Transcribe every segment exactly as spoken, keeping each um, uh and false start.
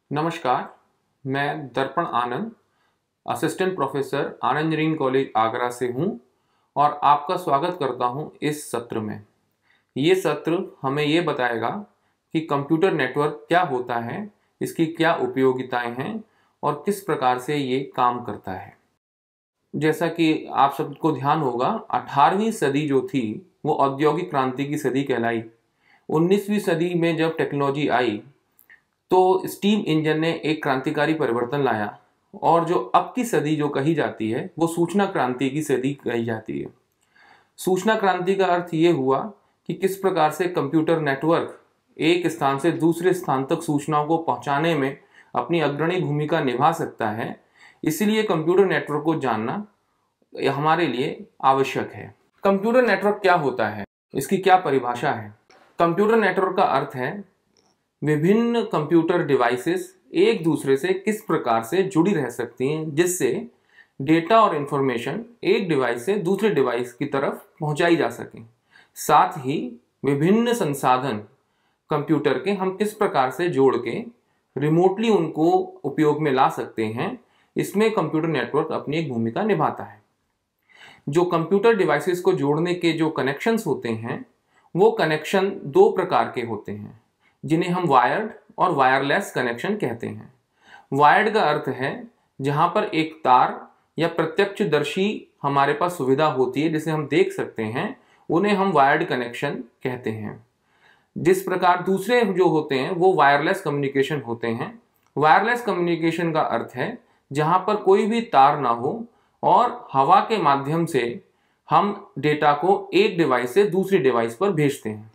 नमस्कार, मैं Darpan Anand, assistant professor Anand engineering college Agra से हूँ और आपका स्वागत करता हूँ इस सत्र में। ये सत्र हमें ये बताएगा कि कंप्यूटर नेटवर्क क्या होता है, इसकी क्या उपयोगिताएं हैं और किस प्रकार से ये काम करता है। जैसा कि आप सबको ध्यान होगा, अठारहवीं सदी जो थी वो औद्योगिक क्रांति की सदी कहलाई। उन्नीसवीं सदी में जब टेक्नोलॉजी आई तो स्टीम इंजन ने एक क्रांतिकारी परिवर्तन लाया और जो अब की सदी जो कही जाती है वो सूचना क्रांति की सदी कही जाती है। सूचना क्रांति का अर्थ ये हुआ कि किस प्रकार से कंप्यूटर नेटवर्क एक स्थान से दूसरे स्थान तक सूचनाओं को पहुंचाने में अपनी अग्रणी भूमिका निभा सकता है। इसलिए कंप्यूटर नेटवर्क को जानना हमारे लिए आवश्यक है। कंप्यूटर नेटवर्क क्या होता है, इसकी क्या परिभाषा है? कंप्यूटर नेटवर्क का अर्थ है विभिन्न कंप्यूटर डिवाइसेस एक दूसरे से किस प्रकार से जुड़ी रह सकती हैं जिससे डेटा और इंफॉर्मेशन एक डिवाइस से दूसरे डिवाइस की तरफ पहुंचाई जा सके। साथ ही विभिन्न संसाधन कंप्यूटर के हम किस प्रकार से जोड़ के रिमोटली उनको उपयोग में ला सकते हैं, इसमें कंप्यूटर नेटवर्क अपनी एक भूमिका निभाता है। जो कंप्यूटर डिवाइसेस को जोड़ने के जो कनेक्शंस होते हैं वो कनेक्शन दो प्रकार के होते हैं जिन्हें हम वायर्ड और वायरलेस कनेक्शन कहते हैं। वायर्ड का अर्थ है जहां पर एक तार या प्रत्यक्षदर्शी हमारे पास सुविधा होती है जिसे हम देख सकते हैं, उन्हें हम वायर्ड कनेक्शन कहते हैं। जिस प्रकार दूसरे जो होते हैं वो वायरलेस कम्युनिकेशन होते हैं। वायरलेस कम्युनिकेशन का अर्थ है जहां पर कोई भी तार ना हो और हवा के माध्यम से हम डेटा को एक डिवाइस से दूसरी डिवाइस पर भेजते हैं।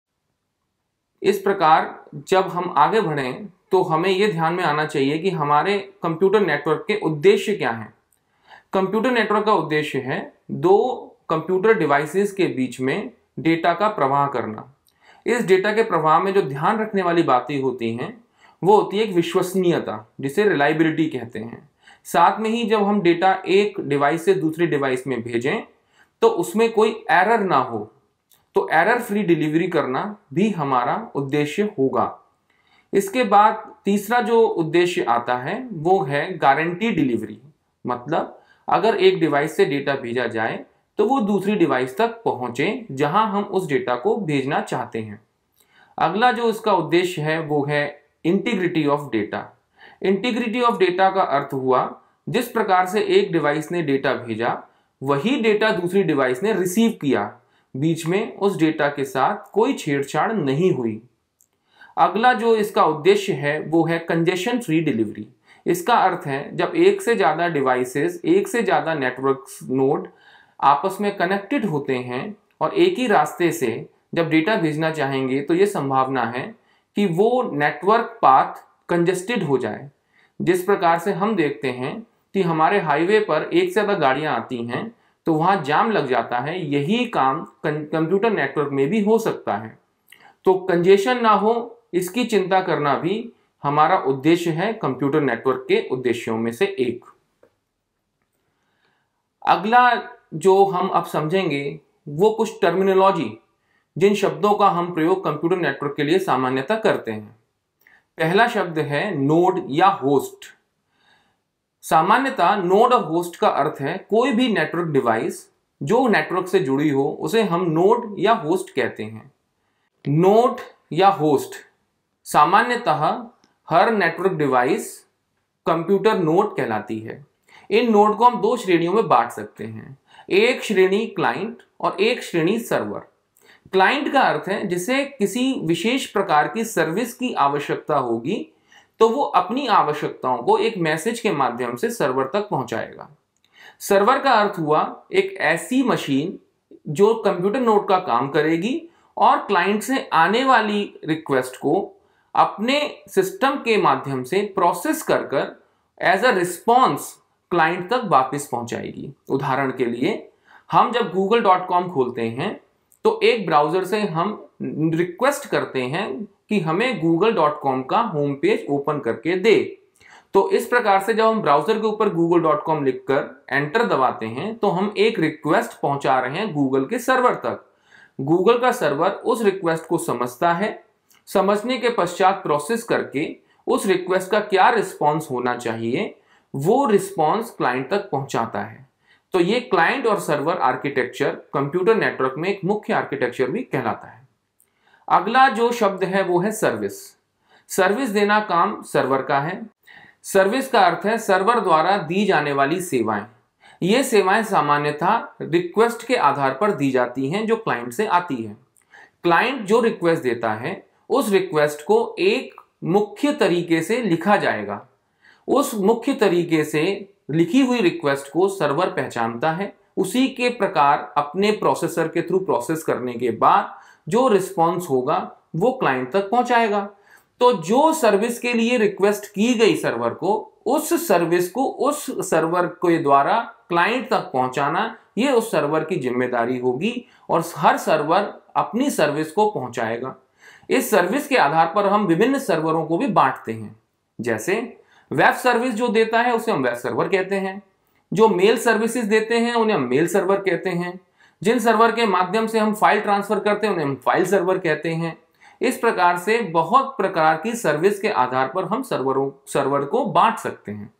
इस प्रकार जब हम आगे बढ़ें तो हमें यह ध्यान में आना चाहिए कि हमारे कंप्यूटर नेटवर्क के उद्देश्य क्या हैं। कंप्यूटर नेटवर्क का उद्देश्य है दो कंप्यूटर डिवाइसेस के बीच में डेटा का प्रवाह करना। इस डेटा के प्रवाह में जो ध्यान रखने वाली बातें होती हैं वो होती है एक विश्वसनीयता, जिसे रिलायबिलिटी कहते हैं। साथ में ही जब हम डेटा एक डिवाइस से दूसरी डिवाइस में भेजें तो उसमें कोई एरर ना हो, तो एरर फ्री डिलीवरी करना भी हमारा उद्देश्य होगा। इसके बाद तीसरा जो उद्देश्य आता है वो है गारंटी डिलीवरी। मतलब अगर एक डिवाइस से डेटा भेजा जाए तो वो दूसरी डिवाइस तक पहुंचे जहां हम उस डेटा को भेजना चाहते हैं। अगला जो इसका उद्देश्य है वो है integrity of data. Integrity of data का अर्थ हुआ जिस प्रकार से एक डिवाइस ने डेटा भेजा वही डेटा दूसरी डिवाइस ने रिसीव किया, बीच में उस डेटा के साथ कोई छेड़छाड़ नहीं हुई। अगला जो इसका उद्देश्य है वो है कंजेशन फ्री डिलीवरी। इसका अर्थ है जब एक से ज्यादा डिवाइसेस, एक से ज्यादा नेटवर्क नोड आपस में कनेक्टेड होते हैं और एक ही रास्ते से जब डेटा भेजना चाहेंगे तो ये संभावना है कि वो नेटवर्क पाथ कंजेस्टेड हो जाए। जिस प्रकार से हम देखते हैं कि हमारे हाईवे पर एक से ज्यादा गाड़ियां आती हैं तो वहां जाम लग जाता है, यही काम कंप्यूटर नेटवर्क में भी हो सकता है। तो कंजेशन ना हो इसकी चिंता करना भी हमारा उद्देश्य है कंप्यूटर नेटवर्क के उद्देश्यों में से एक। अगला जो हम अब समझेंगे वो कुछ टर्मिनोलॉजी, जिन शब्दों का हम प्रयोग कंप्यूटर नेटवर्क के लिए सामान्यतः करते हैं। पहला शब्द है नोड या होस्ट। सामान्यतः नोड और होस्ट का अर्थ है कोई भी नेटवर्क डिवाइस जो नेटवर्क से जुड़ी हो उसे हम नोड या होस्ट कहते हैं। नोड या होस्ट सामान्यतः हर नेटवर्क डिवाइस कंप्यूटर नोड कहलाती है। इन नोड को हम दो श्रेणियों में बांट सकते हैं, एक श्रेणी क्लाइंट और एक श्रेणी सर्वर। क्लाइंट का अर्थ है जिसे किसी विशेष प्रकार की सर्विस की आवश्यकता होगी तो वो अपनी आवश्यकताओं को एक मैसेज के माध्यम से सर्वर तक पहुंचाएगा। सर्वर का अर्थ हुआ एक ऐसी मशीन जो कंप्यूटर नोड का काम करेगी और क्लाइंट से आने वाली रिक्वेस्ट को अपने सिस्टम के माध्यम से प्रोसेस कर कर एज अ रिस्पॉन्स क्लाइंट तक वापस पहुंचाएगी। उदाहरण के लिए हम जब गूगल डॉट कॉम खोलते हैं तो एक ब्राउजर से हम रिक्वेस्ट करते हैं कि हमें गूगल डॉट कॉम का होम पेज ओपन करके दे। तो इस प्रकार से जब हम ब्राउजर के ऊपर गूगल डॉट कॉम लिखकर एंटर दबाते हैं तो हम एक रिक्वेस्ट पहुंचा रहे हैं गूगल के सर्वर तक। गूगल का सर्वर उस रिक्वेस्ट को समझता है, समझने के पश्चात प्रोसेस करके उस रिक्वेस्ट का क्या रिस्पॉन्स होना चाहिए, वो रिस्पॉन्स क्लाइंट तक पहुंचाता है। तो ये क्लाइंट और सर्वर आर्किटेक्चर कंप्यूटर नेटवर्क में एक मुख्य आर्किटेक्चर भी कहलाता है। अगला जो शब्द है वो है सर्विस। सर्विस देना काम सर्वर का है। सर्विस का अर्थ है सर्वर द्वारा दी जाने वाली सेवाएं। ये सेवाएं सामान्यतः रिक्वेस्ट के आधार पर दी जाती हैं जो क्लाइंट से आती है। क्लाइंट जो रिक्वेस्ट देता है उस रिक्वेस्ट को एक मुख्य तरीके से लिखा जाएगा। उस मुख्य तरीके से लिखी हुई रिक्वेस्ट को सर्वर पहचानता है। उसी के प्रकार अपने प्रोसेसर के थ्रू प्रोसेस करने के बाद जो रिस्पॉन्स होगा वो क्लाइंट तक पहुंचाएगा। तो जो सर्विस के लिए रिक्वेस्ट की गई सर्वर को, उस सर्विस को उस सर्वर के द्वारा क्लाइंट तक पहुंचाना ये उस सर्वर की जिम्मेदारी होगी और हर सर्वर अपनी सर्विस को पहुंचाएगा। इस सर्विस के आधार पर हम विभिन्न सर्वरों को भी बांटते हैं। जैसे वेब सर्विस जो देता है उसे हम वेब सर्वर कहते हैं। जो मेल सर्विसेज देते हैं उन्हें हम मेल सर्वर कहते हैं। जिन सर्वर के माध्यम से हम फाइल ट्रांसफर करते हैं उन्हें हम फाइल सर्वर कहते हैं। इस प्रकार से बहुत प्रकार की सर्विस के आधार पर हम सर्वरों सर्वर को बांट सकते हैं।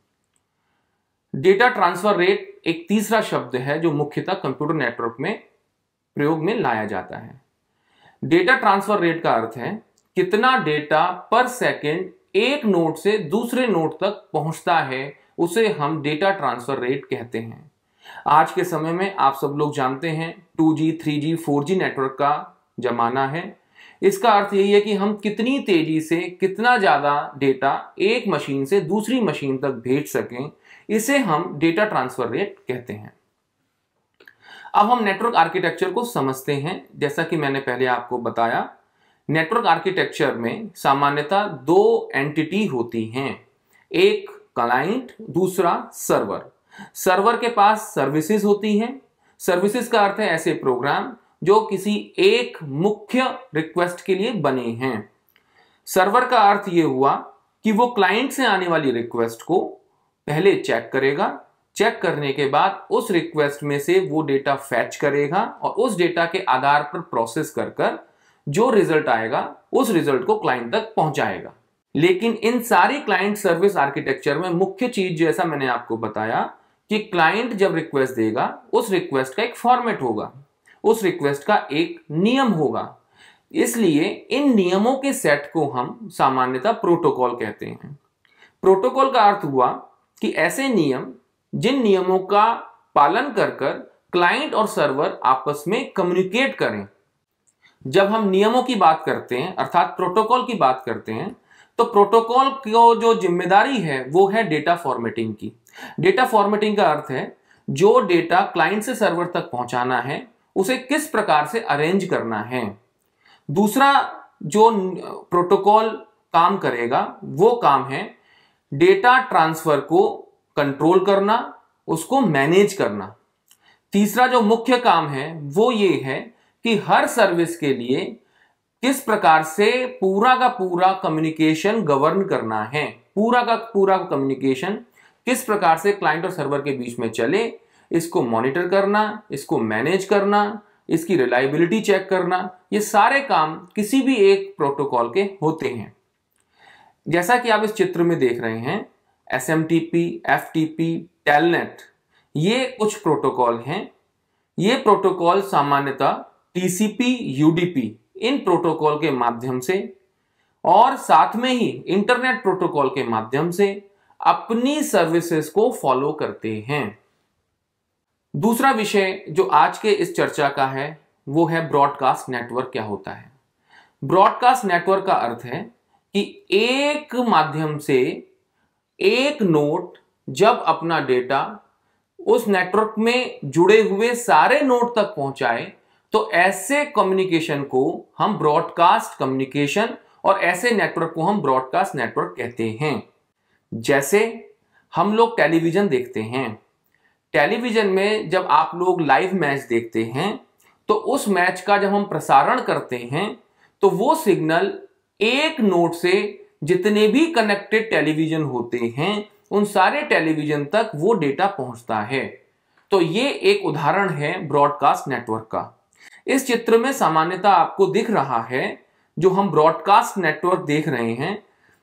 डेटा ट्रांसफर रेट एक तीसरा शब्द है जो मुख्यतः कंप्यूटर नेटवर्क में प्रयोग में लाया जाता है। डेटा ट्रांसफर रेट का अर्थ है कितना डेटा पर सेकंड एक नोड से दूसरे नोड तक पहुंचता है, उसे हम डेटा ट्रांसफर रेट कहते हैं। आज के समय में आप सब लोग जानते हैं two G, three G, four G network का जमाना है। इसका अर्थ यही है कि हम कितनी तेजी से कितना ज्यादा डेटा एक मशीन से दूसरी मशीन तक भेज सकें, इसे हम डेटा ट्रांसफर रेट कहते हैं। अब हम नेटवर्क आर्किटेक्चर को समझते हैं। जैसा कि मैंने पहले आपको बताया, नेटवर्क आर्किटेक्चर में सामान्यतः दो एंटिटी होती हैं, एक क्लाइंट, दूसरा सर्वर। सर्वर के पास सर्विसेज होती हैं। सर्विसेज का अर्थ है ऐसे प्रोग्राम जो किसी एक मुख्य रिक्वेस्ट के लिए बने हैं। सर्वर का अर्थ यह हुआ कि वो क्लाइंट से आने वाली रिक्वेस्ट को पहले चेक करेगा। चेक करने के बाद उस रिक्वेस्ट में से वो डेटा फैच करेगा और उस डेटा के आधार पर प्रोसेस कर कर जो रिजल्ट आएगा उस रिजल्ट को क्लाइंट तक पहुंचाएगा। लेकिन इन सारी क्लाइंट सर्विस आर्किटेक्चर में मुख्य चीज जैसा मैंने आपको बताया कि क्लाइंट जब रिक्वेस्ट देगा उस रिक्वेस्ट का एक फॉर्मेट होगा, उस रिक्वेस्ट का एक नियम होगा। इसलिए इन नियमों के सेट को हम सामान्यतः प्रोटोकॉल कहते हैं। प्रोटोकॉल का अर्थ हुआ कि ऐसे नियम जिन नियमों का पालन कर कर क्लाइंट और सर्वर आपस में कम्युनिकेट करें। जब हम नियमों की बात करते हैं अर्थात प्रोटोकॉल की बात करते हैं तो प्रोटोकॉल को जो जिम्मेदारी है वो है डेटा फॉर्मेटिंग की। डेटा फॉर्मेटिंग का अर्थ है जो डेटा क्लाइंट से सर्वर तक पहुंचाना है उसे किस प्रकार से अरेंज करना है। दूसरा जो प्रोटोकॉल काम करेगा वो काम है डेटा ट्रांसफर को कंट्रोल करना, उसको मैनेज करना। तीसरा जो मुख्य काम है वो ये है कि हर सर्विस के लिए किस प्रकार से पूरा का पूरा कम्युनिकेशन गवर्न करना है, पूरा का पूरा कम्युनिकेशन किस प्रकार से क्लाइंट और सर्वर के बीच में चले, इसको मॉनिटर करना, इसको मैनेज करना, इसकी रिलायबिलिटी चेक करना, ये सारे काम किसी भी एक प्रोटोकॉल के होते हैं। जैसा कि आप इस चित्र में देख रहे हैं, S M T P, F T P, telnet, ये कुछ प्रोटोकॉल हैं। ये प्रोटोकॉल सामान्यतः T C P, U D P इन प्रोटोकॉल के माध्यम से और साथ में ही इंटरनेट प्रोटोकॉल के माध्यम से अपनी सर्विसेज को फॉलो करते हैं। दूसरा विषय जो आज के इस चर्चा का है वो है ब्रॉडकास्ट नेटवर्क क्या होता है। ब्रॉडकास्ट नेटवर्क का अर्थ है कि एक माध्यम से एक नोड जब अपना डेटा उस नेटवर्क में जुड़े हुए सारे नोड तक पहुंचाए तो ऐसे कम्युनिकेशन को हम ब्रॉडकास्ट कम्युनिकेशन और ऐसे नेटवर्क को हम ब्रॉडकास्ट नेटवर्क कहते हैं। जैसे हम लोग टेलीविजन देखते हैं, टेलीविजन में जब आप लोग लाइव मैच देखते हैं तो उस मैच का जब हम प्रसारण करते हैं तो वो सिग्नल एक नोड से जितने भी कनेक्टेड टेलीविजन होते हैं उन सारे टेलीविजन तक वो डेटा पहुंचता है। तो ये एक उदाहरण है ब्रॉडकास्ट नेटवर्क का। इस चित्र में सामान्यतः आपको दिख रहा है जो हम ब्रॉडकास्ट नेटवर्क देख रहे हैं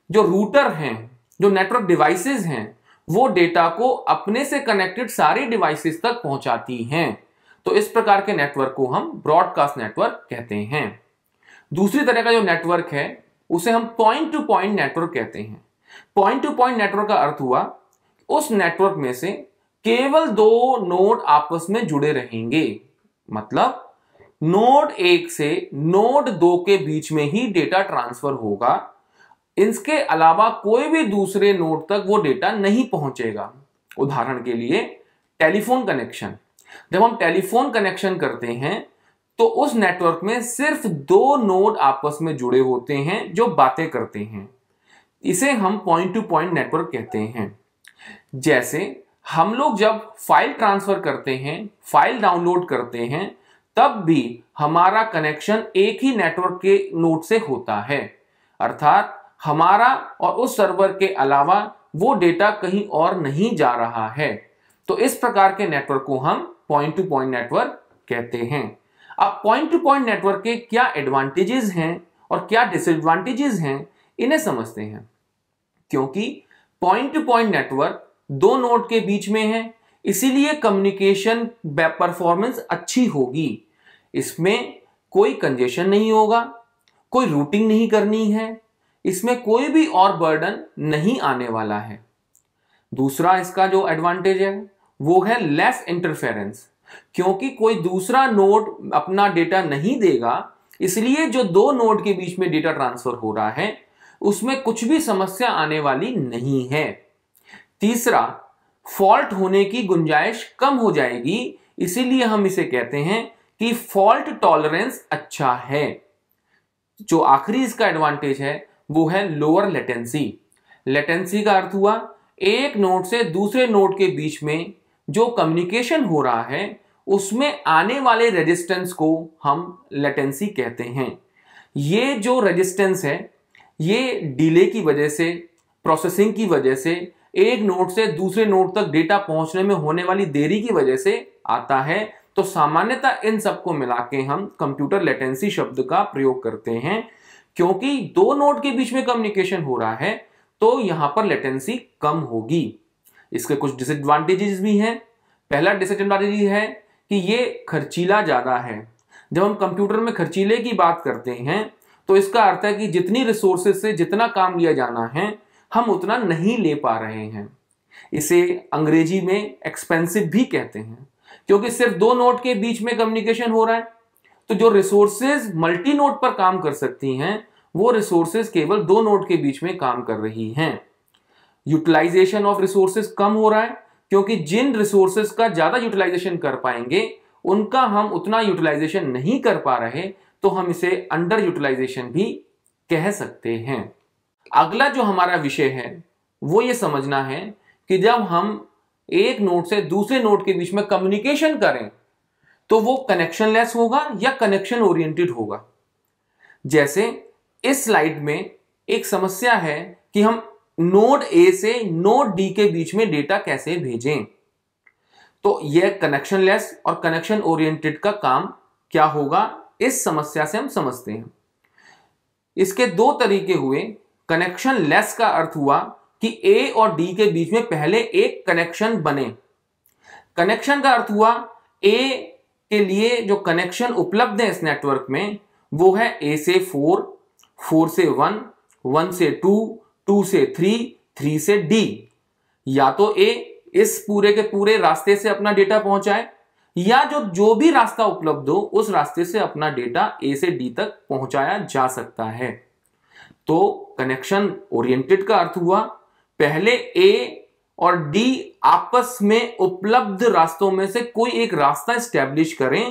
जो रूटर हैं, जो नेटवर्क डिवाइसेस हैं, वो डेटा को अपने से कनेक्टेड सारी डिवाइसेस तक पहुंचाती हैं। तो इस प्रकार के नेटवर्क को हम ब्रॉडकास्ट नेटवर्क कहते हैं। दूसरी तरह का जो नेटवर्क है उसे हम पॉइंट टू पॉइंट नेटवर्क कहते हैं। पॉइंट टू पॉइंट नेटवर्क का अर्थ हुआ उस नेटवर्क में से केवल दो नोड आपस में जुड़े रहेंगे। मतलब नोड एक से नोड दो के बीच में ही डेटा ट्रांसफर होगा, इसके अलावा कोई भी दूसरे नोड तक वो डेटा नहीं पहुंचेगा। उदाहरण के लिए टेलीफोन कनेक्शन, जब हम टेलीफोन कनेक्शन करते हैं तो उस नेटवर्क में सिर्फ दो नोड आपस में जुड़े होते हैं जो बातें करते हैं। इसे हम पॉइंट टू पॉइंट नेटवर्क कहते हैं। जैसे हम लोग जब फाइल ट्रांसफर करते हैं, फाइल डाउनलोड करते हैं, तब भी हमारा कनेक्शन एक ही नेटवर्क के नोड से होता है। अर्थात हमारा और उस सर्वर के अलावा वो डेटा कहीं और नहीं जा रहा है। तो इस प्रकार के नेटवर्क को हम पॉइंट टू पॉइंट नेटवर्क कहते हैं। अब पॉइंट टू पॉइंट नेटवर्क के क्या एडवांटेजेस हैं और क्या डिसएडवांटेजेस हैं, इन्हें समझते हैं। क्योंकि पॉइंट टू पॉइंट नेटवर्क दो नोड के बीच में है, इसीलिए कम्युनिकेशन परफॉर्मेंस अच्छी होगी। इसमें कोई कंजेशन नहीं होगा, कोई रूटिंग नहीं करनी है, इसमें कोई भी और बर्डन नहीं आने वाला है। दूसरा इसका जो एडवांटेज है वो है लेस इंटरफेरेंस। क्योंकि कोई दूसरा नोड अपना डेटा नहीं देगा, इसलिए जो दो नोड के बीच में डेटा ट्रांसफर हो रहा है उसमें कुछ भी समस्या आने वाली नहीं है। तीसरा, फॉल्ट होने की गुंजाइश कम हो जाएगी, इसीलिए हम इसे कहते हैं कि फॉल्ट टॉलरेंस अच्छा है। जो आखिरी इसका एडवांटेज है वो है लोअर लेटेंसी। लेटेंसी का अर्थ हुआ एक नोड से दूसरे नोड के बीच में जो कम्युनिकेशन हो रहा है उसमें आने वाले रेजिस्टेंस को हम लेटेंसी कहते हैं। ये जो रेजिस्टेंस है ये डिले की वजह से, प्रोसेसिंग की वजह से, एक नोड से दूसरे नोड तक डेटा पहुंचने में होने वाली देरी की वजह से आता है। तो सामान्यतः इन सबको मिला के हम कंप्यूटर लेटेंसी शब्द का प्रयोग करते हैं। क्योंकि दो नोड के बीच में कम्युनिकेशन हो रहा है तो यहां पर लेटेंसी कम होगी। इसके कुछ डिसएडवांटेजेस भी हैं। पहला डिसएडवांटेज है कि ये खर्चीला ज्यादा है। जब हम कंप्यूटर में खर्चीले की बात करते हैं तो इसका अर्थ है कि जितनी रिसोर्सेज से जितना काम लिया जाना है हम उतना नहीं ले पा रहे हैं। इसे अंग्रेजी में एक्सपेंसिव भी कहते हैं, क्योंकि सिर्फ दो नोड के बीच में कम्युनिकेशन हो रहा है तो जो रिसोर्सेज मल्टी नोड पर काम कर सकती हैं वो रिसोर्सेज केवल दो नोड के बीच में काम कर रही हैं। यूटिलाइजेशन ऑफ रिसोर्सेज कम हो रहा है, क्योंकि जिन रिसोर्सेज का ज्यादा यूटिलाइजेशन कर पाएंगे उनका हम उतना यूटिलाइजेशन नहीं कर पा रहे, तो हम इसे अंडर यूटिलाइजेशन भी कह सकते हैं। अगला जो हमारा विषय है वो ये समझना है कि जब हम एक नोड से दूसरे नोड के बीच में कम्युनिकेशन करें तो वो कनेक्शन लेस होगा या कनेक्शन ओरिएंटेड होगा। जैसे इस स्लाइड में एक समस्या है कि हम नोड ए से नोड डी के बीच में डेटा कैसे भेजें। तो यह कनेक्शन लेस और कनेक्शन ओरिएंटेड का काम क्या होगा, इस समस्या से हम समझते हैं। इसके दो तरीके हुए। कनेक्शन लेस का अर्थ हुआ कि ए और डी के बीच में पहले एक कनेक्शन बने। कनेक्शन का अर्थ हुआ ए के लिए जो कनेक्शन उपलब्ध है इस नेटवर्क में वो है ए से फोर, फोर से वन, वन से टू, टू से थ्री, थ्री से डी। या तो ए इस पूरे के पूरे रास्ते से अपना डेटा पहुंचाए या जो जो भी रास्ता उपलब्ध हो उस रास्ते से अपना डेटा ए से डी तक पहुंचाया जा सकता है। तो कनेक्शन ओरिएंटेड का अर्थ हुआ पहले ए और डी आपस में उपलब्ध रास्तों में से कोई एक रास्ता एस्टेब्लिश करें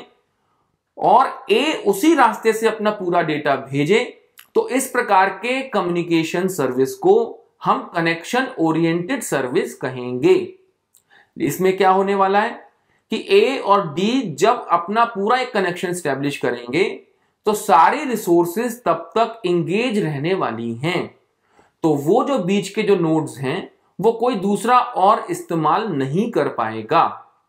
और ए उसी रास्ते से अपना पूरा डेटा भेजे। तो इस प्रकार के कम्युनिकेशन सर्विस को हम कनेक्शन ओरिएंटेड सर्विस कहेंगे। इसमें क्या होने वाला है कि ए और डी जब अपना पूरा एक कनेक्शन एस्टेब्लिश करेंगे तो सारी रिसोर्सेज तब तक इंगेज रहने वाली हैं। तो वो जो बीच के जो नोड्स हैं वो कोई दूसरा और इस्तेमाल नहीं कर पाएगा।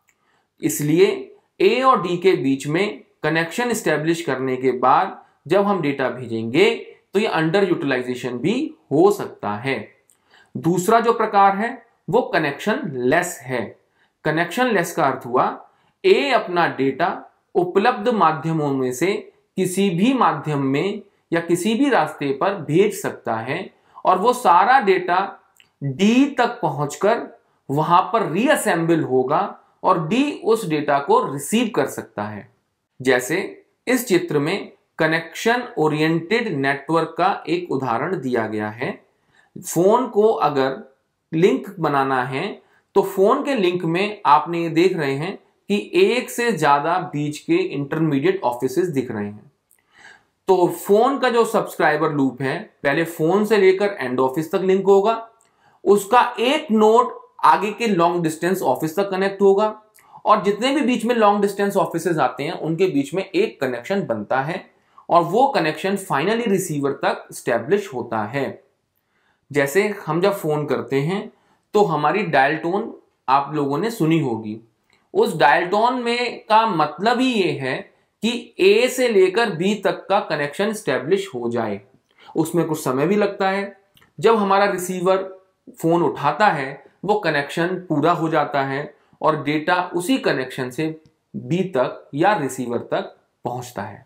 इसलिए ए और डी के बीच में कनेक्शन एस्टेब्लिश करने के बाद जब हम डेटा भेजेंगे तो ये अंडर यूटिलाइजेशन भी हो सकता है। दूसरा जो प्रकार है वो कनेक्शन लेस है। कनेक्शन लेस का अर्थ हुआ ए अपना डेटा उपलब्ध माध्यमों में से किसी भी माध्यम में या किसी भी रास्ते पर भेज सकता है और वो सारा डेटा डी तक पहुंचकर वहां पर रीअसेंबल होगा और डी उस डेटा को रिसीव कर सकता है। जैसे इस चित्र में कनेक्शन ओरिएंटेड नेटवर्क का एक उदाहरण दिया गया है। फोन को अगर लिंक बनाना है तो फोन के लिंक में आपने ये देख रहे हैं कि एक से ज्यादा बीच के इंटरमीडिएट ऑफिसेस दिख रहे हैं। तो फोन का जो सब्सक्राइबर लूप है पहले फोन से लेकर एंड ऑफिस तक लिंक होगा, उसका एक नोड आगे के लॉन्ग डिस्टेंस ऑफिस तक कनेक्ट होगा और जितने भी बीच में लॉन्ग डिस्टेंस ऑफिसेस आते हैं उनके बीच में एक कनेक्शन बनता है और वो कनेक्शन फाइनली रिसीवर तक स्टैब्लिश होता है। जैसे हम जब फोन करते हैं तो हमारी डायल टोन आप लोगों ने सुनी होगी। उस डायल टोन में का मतलब ही ये है कि ए से लेकर बी तक का कनेक्शन स्टैब्लिश हो जाए। उसमें कुछ समय भी लगता है। जब हमारा रिसीवर फोन उठाता है वो कनेक्शन पूरा हो जाता है और डेटा उसी कनेक्शन से बी तक या रिसीवर तक पहुंचता है।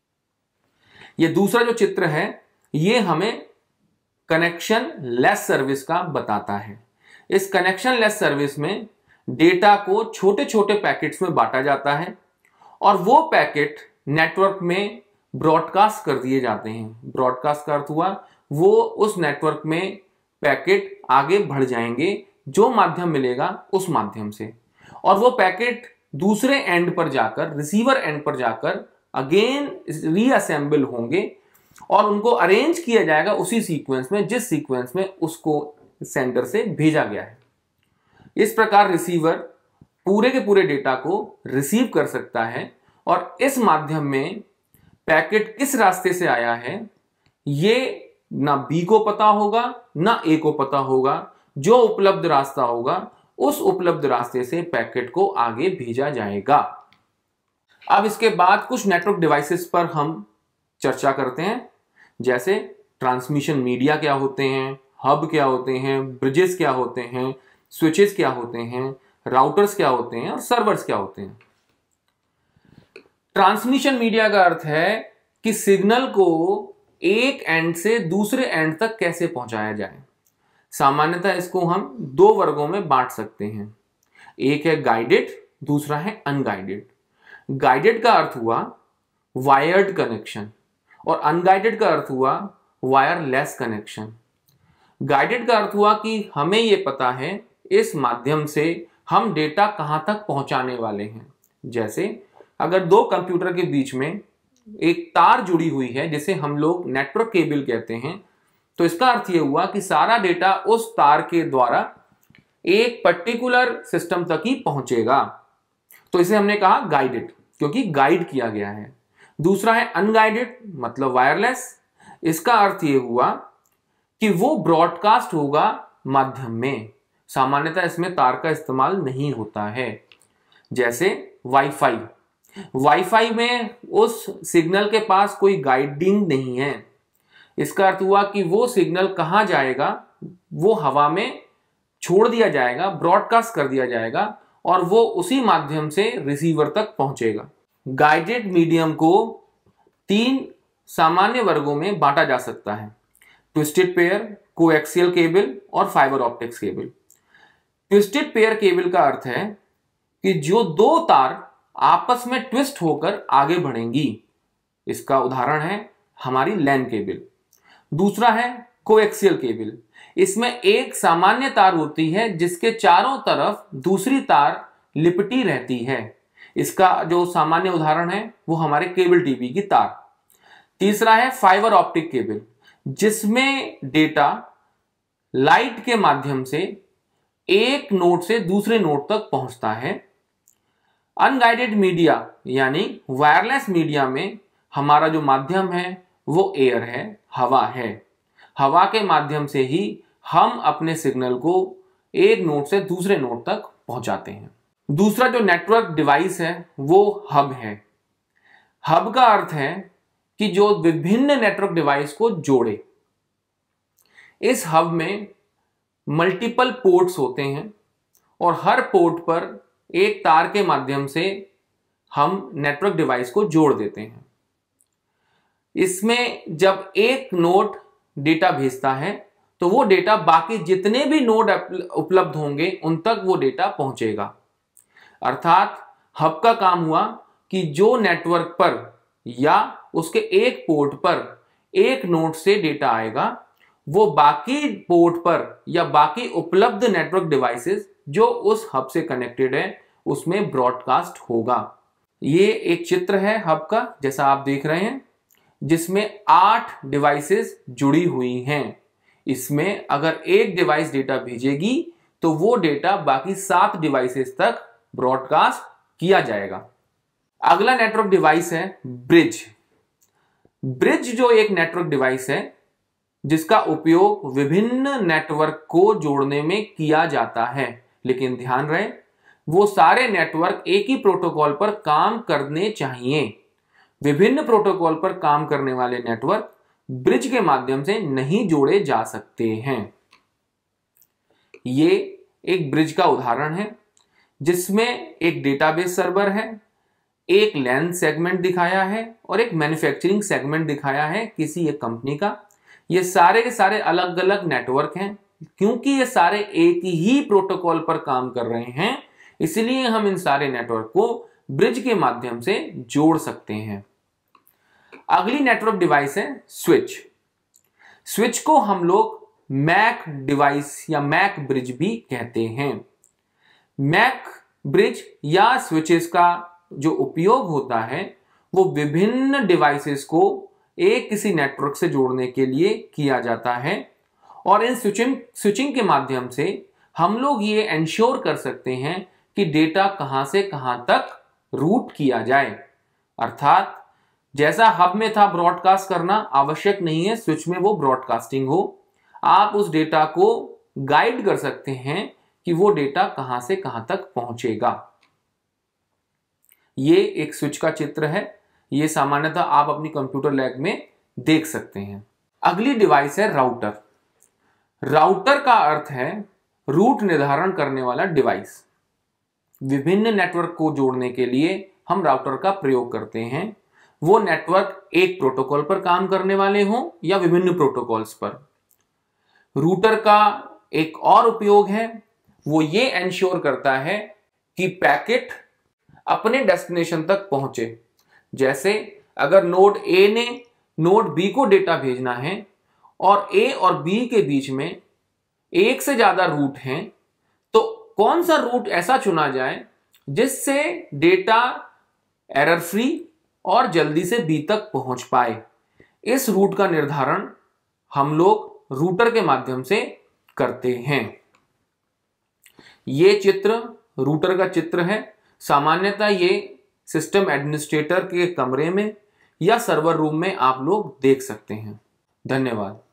ये दूसरा जो चित्र है ये हमें कनेक्शन लेस सर्विस का बताता है। इस कनेक्शन लेस सर्विस में डेटा को छोटे छोटे पैकेट्स में बांटा जाता है और वो पैकेट नेटवर्क में ब्रॉडकास्ट कर दिए जाते हैं। ब्रॉडकास्ट का अर्थ हुआ वो उस नेटवर्क में पैकेट आगे बढ़ जाएंगे, जो माध्यम मिलेगा उस माध्यम से, और वो पैकेट दूसरे एंड पर जाकर रिसीवर एंड पर जाकर अगेन रीअसेंबल होंगे और उनको अरेंज किया जाएगा उसी सीक्वेंस में जिस सीक्वेंस में उसको सेंडर से भेजा गया है। इस प्रकार रिसीवर पूरे के पूरे डेटा को रिसीव कर सकता है और इस माध्यम में पैकेट किस रास्ते से आया है ये ना बी को पता होगा ना ए को पता होगा। जो उपलब्ध रास्ता होगा उस उपलब्ध रास्ते से पैकेट को आगे भेजा जाएगा। अब इसके बाद कुछ नेटवर्क डिवाइसेस पर हम चर्चा करते हैं, जैसे ट्रांसमिशन मीडिया क्या होते हैं, हब क्या होते हैं, ब्रिजेस क्या होते हैं, स्विचेस क्या होते हैं, राउटर्स क्या होते हैं और सर्वर्स क्या होते हैं। ट्रांसमिशन मीडिया का अर्थ है कि सिग्नल को एक एंड से दूसरे एंड तक कैसे पहुंचाया जाए। सामान्यतः इसको हम दो वर्गों में बांट सकते हैं, एक है गाइडेड, दूसरा है अनगाइडेड। गाइडेड का अर्थ हुआ वायर्ड कनेक्शन और अनगाइडेड का अर्थ हुआ वायरलेस कनेक्शन। गाइडेड का अर्थ हुआ कि हमें यह पता है इस माध्यम से हम डेटा कहां तक पहुंचाने वाले हैं। जैसे अगर दो कंप्यूटर के बीच में एक तार जुड़ी हुई है जिसे हम लोग नेटवर्क केबल कहते हैं, तो इसका अर्थ यह हुआ कि सारा डेटा उस तार के द्वारा एक पर्टिकुलर सिस्टम तक ही पहुंचेगा। तो इसे हमने कहा गाइडेड, क्योंकि गाइड किया गया है। दूसरा है अनगाइडेड, मतलब वायरलेस। इसका अर्थ यह हुआ कि वो ब्रॉडकास्ट होगा माध्यम में। सामान्यतः इसमें तार का इस्तेमाल नहीं होता है। जैसे वाईफाई, वाईफाई में उस सिग्नल के पास कोई गाइडिंग नहीं है। इसका अर्थ हुआ कि वो सिग्नल कहां जाएगा वो हवा में छोड़ दिया जाएगा, ब्रॉडकास्ट कर दिया जाएगा और वो उसी माध्यम से रिसीवर तक पहुंचेगा। गाइडेड मीडियम को तीन सामान्य वर्गों में बांटा जा सकता है, ट्विस्टेड पेयर, कोएक्सियल केबल और fibre optics cable. Twisted pair cable का अर्थ है कि जो दो तार आपस में ट्विस्ट होकर आगे बढ़ेंगी। इसका उदाहरण है हमारी लैन केबल। दूसरा है कोएक्सियल केबल। इसमें एक सामान्य तार होती है जिसके चारों तरफ दूसरी तार लिपटी रहती है। इसका जो सामान्य उदाहरण है वो हमारे केबल टीवी की तार। तीसरा है फाइबर ऑप्टिक केबल, जिसमें डेटा लाइट के माध्यम से एक नोड से दूसरे नोड तक पहुंचता है। अनगाइडेड मीडिया यानी वायरलेस मीडिया में हमारा जो माध्यम है वो एयर है, हवा है। हवा के माध्यम से ही हम अपने सिग्नल को एक नोड से दूसरे नोड तक पहुंचाते हैं। दूसरा जो नेटवर्क डिवाइस है वो हब है। हब का अर्थ है कि जो विभिन्न नेटवर्क डिवाइस को जोड़े। इस हब में मल्टीपल पोर्ट्स होते हैं और हर पोर्ट पर एक तार के माध्यम से हम नेटवर्क डिवाइस को जोड़ देते हैं। इसमें जब एक नोड डेटा भेजता है तो वो डेटा बाकी जितने भी नोड उपलब्ध होंगे उन तक वो डेटा पहुंचेगा। अर्थात हब का काम हुआ कि जो नेटवर्क पर या उसके एक पोर्ट पर एक नोड से डेटा आएगा वो बाकी पोर्ट पर या बाकी उपलब्ध नेटवर्क डिवाइसेस जो उस हब से कनेक्टेड है उसमें ब्रॉडकास्ट होगा। ये एक चित्र है हब का, जैसा आप देख रहे हैं, जिसमें आठ डिवाइसेस जुड़ी हुई हैं। इसमें अगर एक डिवाइस डेटा भेजेगी तो वो डेटा बाकी सात डिवाइसेस तक ब्रॉडकास्ट किया जाएगा। अगला नेटवर्क डिवाइस है ब्रिज। ब्रिज जो एक नेटवर्क डिवाइस है जिसका उपयोग विभिन्न नेटवर्क को जोड़ने में किया जाता है, लेकिन ध्यान रहे वो सारे नेटवर्क एक ही प्रोटोकॉल पर काम करने चाहिए। विभिन्न प्रोटोकॉल पर काम करने वाले नेटवर्क ब्रिज के माध्यम से नहीं जोड़े जा सकते हैं। ये एक ब्रिज का उदाहरण है जिसमें एक डेटाबेस सर्वर है, एक लैन सेगमेंट दिखाया है और एक मैन्युफैक्चरिंग सेगमेंट दिखाया है किसी एक कंपनी का। ये सारे के सारे अलग अलग नेटवर्क हैं। क्योंकि ये सारे एक ही प्रोटोकॉल पर काम कर रहे हैं इसलिए हम इन सारे नेटवर्क को ब्रिज के माध्यम से जोड़ सकते हैं। अगली नेटवर्क डिवाइस है स्विच। स्विच को हम लोग मैक डिवाइस या मैक ब्रिज भी कहते हैं। मैक ब्रिज या स्विचेस का जो उपयोग होता है वो विभिन्न डिवाइसेस को एक किसी नेटवर्क से जोड़ने के लिए किया जाता है और इन स्विचिंग स्विचिंग के माध्यम से हम लोग ये एंश्योर कर सकते हैं कि डेटा कहां से कहां तक रूट किया जाए। अर्थात जैसा हब में था ब्रॉडकास्ट करना, आवश्यक नहीं है स्विच में वो ब्रॉडकास्टिंग हो। आप उस डेटा को गाइड कर सकते हैं कि वो डेटा कहां से कहां तक पहुंचेगा। ये एक स्विच का चित्र है। ये सामान्यतः आप अपनी कंप्यूटर लैब में देख सकते हैं। अगली डिवाइस है राउटर। राउटर का अर्थ है रूट निर्धारण करने वाला डिवाइस। विभिन्न नेटवर्क को जोड़ने के लिए हम राउटर का प्रयोग करते हैं। वो नेटवर्क एक प्रोटोकॉल पर काम करने वाले हों या विभिन्न प्रोटोकॉल्स पर। रूटर का एक और उपयोग है, वो ये एंश्योर करता है कि पैकेट अपने डेस्टिनेशन तक पहुंचे। जैसे अगर नोड ए ने नोड बी को डेटा भेजना है और ए और बी के बीच में एक से ज्यादा रूट हैं, तो कौन सा रूट ऐसा चुना जाए जिससे डेटा एरर फ्री और जल्दी से बी तक पहुंच पाए। इस रूट का निर्धारण हम लोग रूटर के माध्यम से करते हैं। ये चित्र रूटर का चित्र है। सामान्यतः ये सिस्टम एडमिनिस्ट्रेटर के कमरे में या सर्वर रूम में आप लोग देख सकते हैं। धन्यवाद।